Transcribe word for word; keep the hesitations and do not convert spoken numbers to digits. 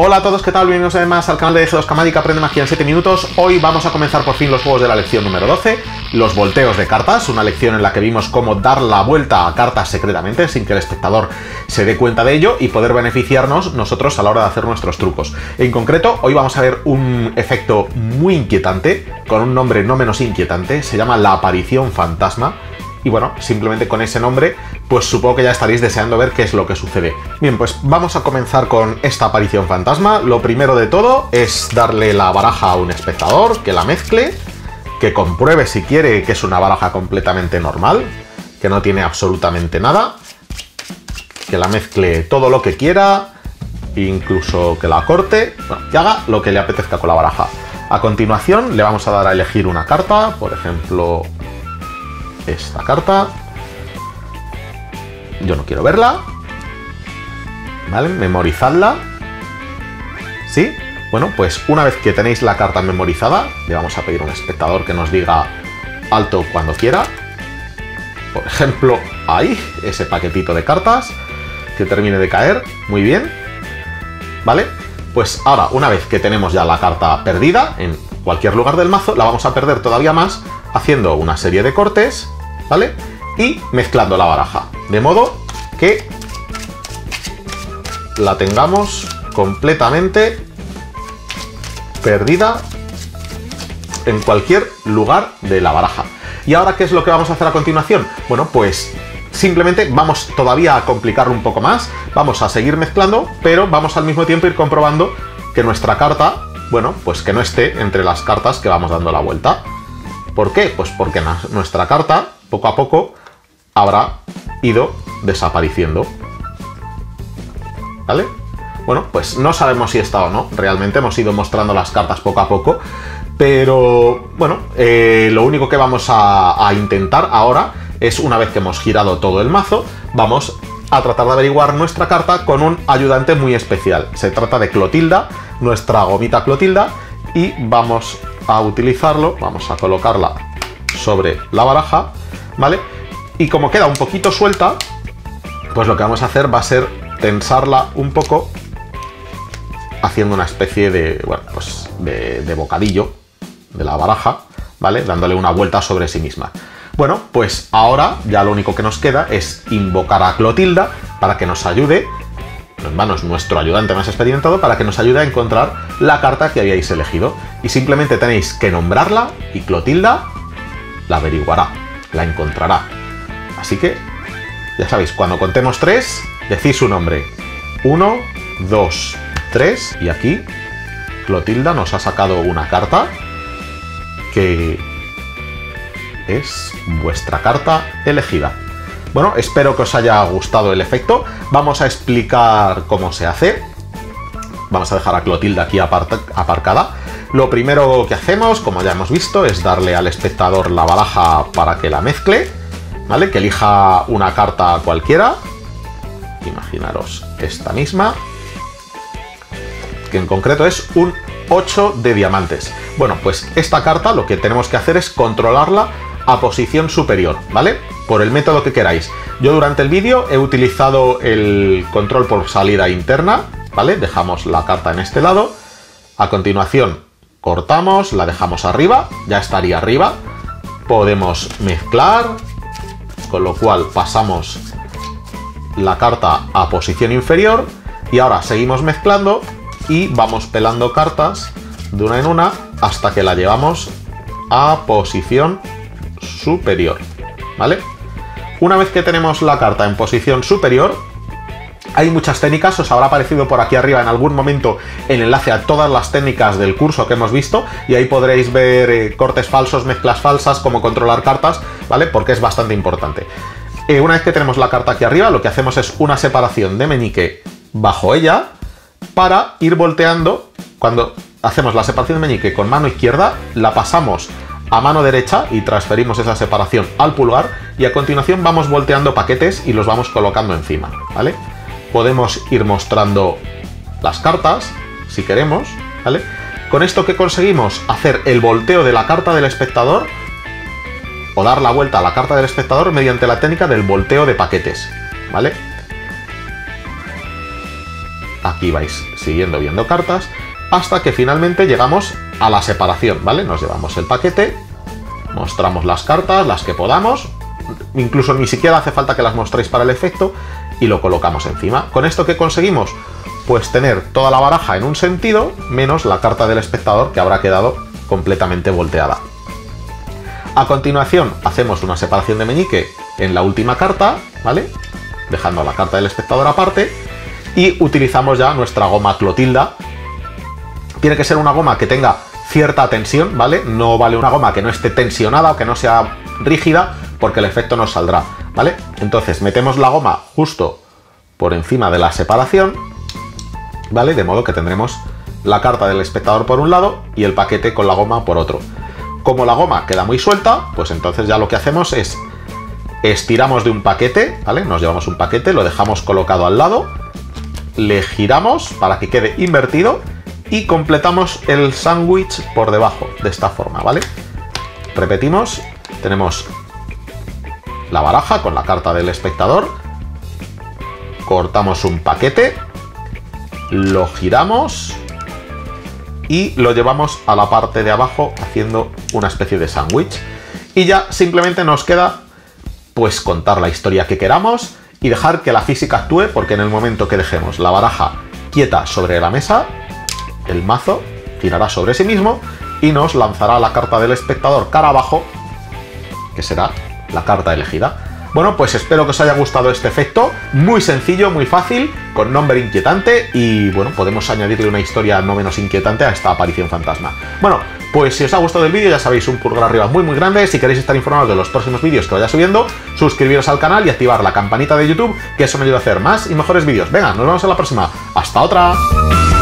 Hola a todos, ¿qué tal? Bienvenidos además al canal de G dos K Magic, aprende magia en siete minutos. Hoy vamos a comenzar por fin los juegos de la lección número doce, los volteos de cartas, una lección en la que vimos cómo dar la vuelta a cartas secretamente sin que el espectador se dé cuenta de ello y poder beneficiarnos nosotros a la hora de hacer nuestros trucos. En concreto, hoy vamos a ver un efecto muy inquietante, con un nombre no menos inquietante, se llama la aparición fantasma. Y bueno, simplemente con ese nombre, pues supongo que ya estaréis deseando ver qué es lo que sucede. Bien, pues vamos a comenzar con esta aparición fantasma. Lo primero de todo es darle la baraja a un espectador, que la mezcle, que compruebe si quiere que es una baraja completamente normal, que no tiene absolutamente nada, que la mezcle todo lo que quiera, incluso que la corte, bueno, que haga lo que le apetezca con la baraja. A continuación le vamos a dar a elegir una carta, por ejemplo esta carta. Yo no quiero verla. ¿Vale? Memorizadla. ¿Sí? Bueno, pues una vez que tenéis la carta memorizada, le vamos a pedir a un espectador que nos diga alto cuando quiera. Por ejemplo, ahí, ese paquetito de cartas que termine de caer. Muy bien. ¿Vale? Pues ahora, una vez que tenemos ya la carta perdida en cualquier lugar del mazo, la vamos a perder todavía más haciendo una serie de cortes, ¿vale? Y mezclando la baraja, de modo que la tengamos completamente perdida en cualquier lugar de la baraja. ¿Y ahora qué es lo que vamos a hacer a continuación? Bueno, pues simplemente vamos todavía a complicarlo un poco más, vamos a seguir mezclando, pero vamos al mismo tiempo a ir comprobando que nuestra carta, bueno, pues que no esté entre las cartas que vamos dando la vuelta. ¿Por qué? Pues porque nuestra carta, poco a poco, habrá ido desapareciendo. ¿Vale? Bueno, pues no sabemos si está o no. Realmente hemos ido mostrando las cartas poco a poco. Pero, bueno, eh, lo único que vamos a, a intentar ahora es, una vez que hemos girado todo el mazo, vamos a tratar de averiguar nuestra carta con un ayudante muy especial. Se trata de Clotilda, nuestra gomita Clotilda, y vamos a utilizarlo, vamos a colocarla sobre la baraja, ¿vale? Y como queda un poquito suelta, pues lo que vamos a hacer va a ser tensarla un poco, haciendo una especie de, bueno, pues de, de bocadillo de la baraja, ¿vale? Dándole una vuelta sobre sí misma. Bueno, pues ahora ya lo único que nos queda es invocar a Clotilda para que nos ayude, en vano es nuestro ayudante más experimentado, para que nos ayude a encontrar la carta que habíais elegido. Y simplemente tenéis que nombrarla y Clotilda la averiguará, la encontrará. Así que, ya sabéis, cuando contemos tres, decís su nombre. Uno, dos, tres. Y aquí Clotilda nos ha sacado una carta que es vuestra carta elegida. Bueno, espero que os haya gustado el efecto. Vamos a explicar cómo se hace. Vamos a dejar a Clotilda aquí aparcada. Lo primero que hacemos, como ya hemos visto, es darle al espectador la baraja para que la mezcle, ¿vale? Que elija una carta cualquiera. Imaginaros esta misma, que en concreto es un ocho de diamantes. Bueno, pues esta carta lo que tenemos que hacer es controlarla a posición superior, ¿vale? Por el método que queráis. Yo durante el vídeo he utilizado el control por salida interna, ¿vale? Dejamos la carta en este lado. A continuación cortamos, la dejamos arriba, ya estaría arriba. Podemos mezclar, con lo cual pasamos la carta a posición inferior. Y ahora seguimos mezclando y vamos pelando cartas de una en una hasta que la llevamos a posición superior, ¿vale? Una vez que tenemos la carta en posición superior, hay muchas técnicas, os habrá aparecido por aquí arriba en algún momento el enlace a todas las técnicas del curso que hemos visto y ahí podréis ver eh, cortes falsos, mezclas falsas, cómo controlar cartas, ¿vale? Porque es bastante importante. Eh, una vez que tenemos la carta aquí arriba, lo que hacemos es una separación de meñique bajo ella para ir volteando. Cuando hacemos la separación de meñique con mano izquierda, la pasamos a mano derecha y transferimos esa separación al pulgar y a continuación vamos volteando paquetes y los vamos colocando encima, ¿vale? Podemos ir mostrando las cartas si queremos, ¿vale? Con esto que conseguimos hacer el volteo de la carta del espectador o dar la vuelta a la carta del espectador mediante la técnica del volteo de paquetes, ¿vale? aquí vais siguiendo viendo cartas, hasta que finalmente llegamos a la separación, ¿vale? Nos llevamos el paquete, mostramos las cartas, las que podamos, incluso ni siquiera hace falta que las mostréis para el efecto, y lo colocamos encima. ¿Con esto qué conseguimos? Pues tener toda la baraja en un sentido, menos la carta del espectador, que habrá quedado completamente volteada. A continuación hacemos una separación de meñique en la última carta, ¿vale? Dejando la carta del espectador aparte, y utilizamos ya nuestra goma Clotilda. Tiene que ser una goma que tenga cierta tensión, ¿vale? No vale una goma que no esté tensionada o que no sea rígida, porque el efecto no saldrá, ¿vale? Entonces metemos la goma justo por encima de la separación, ¿vale? De modo que tendremos la carta del espectador por un lado y el paquete con la goma por otro. Como la goma queda muy suelta, pues entonces ya lo que hacemos es estiramos de un paquete, ¿vale? Nos llevamos un paquete, lo dejamos colocado al lado, le giramos para que quede invertido y completamos el sándwich por debajo, de esta forma, ¿vale? Repetimos, tenemos la baraja con la carta del espectador, cortamos un paquete, lo giramos y lo llevamos a la parte de abajo haciendo una especie de sándwich. Y ya simplemente nos queda pues contar la historia que queramos y dejar que la física actúe, porque en el momento que dejemos la baraja quieta sobre la mesa, el mazo girará sobre sí mismo y nos lanzará la carta del espectador cara abajo, que será la carta elegida. Bueno, pues espero que os haya gustado este efecto, muy sencillo, muy fácil, con nombre inquietante, y bueno, podemos añadirle una historia no menos inquietante a esta aparición fantasma. Bueno, pues si os ha gustado el vídeo, ya sabéis, un pulgar arriba muy muy grande. Si queréis estar informados de los próximos vídeos que vaya subiendo, suscribiros al canal y activar la campanita de YouTube, que eso me ayuda a hacer más y mejores vídeos. Venga, nos vemos en la próxima. ¡Hasta otra!